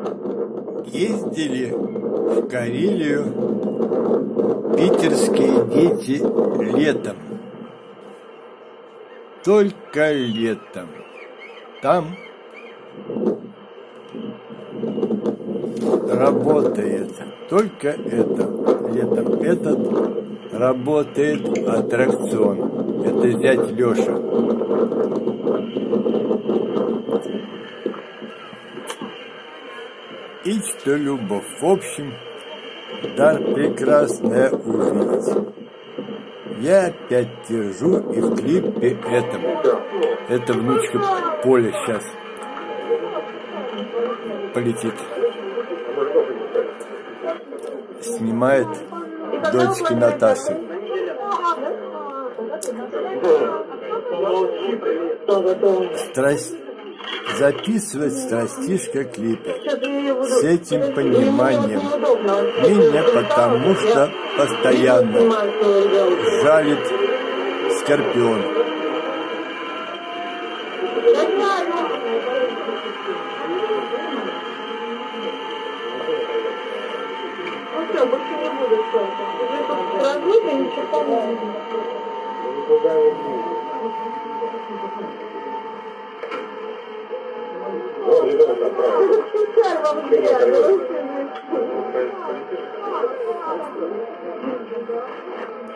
Ездили в Карелию питерские дети летом. Только летом. Там работает только это. Летом этот работает аттракцион. Это зять Леша. И что любовь. В общем, дар прекрасное увидеть. Я опять держу и в клипе этом. Это внучка Поля сейчас полетит. Снимает дочки Наташи. Записывать страстишко клипа с этим пониманием меня, потому что постоянно жалит скорпион.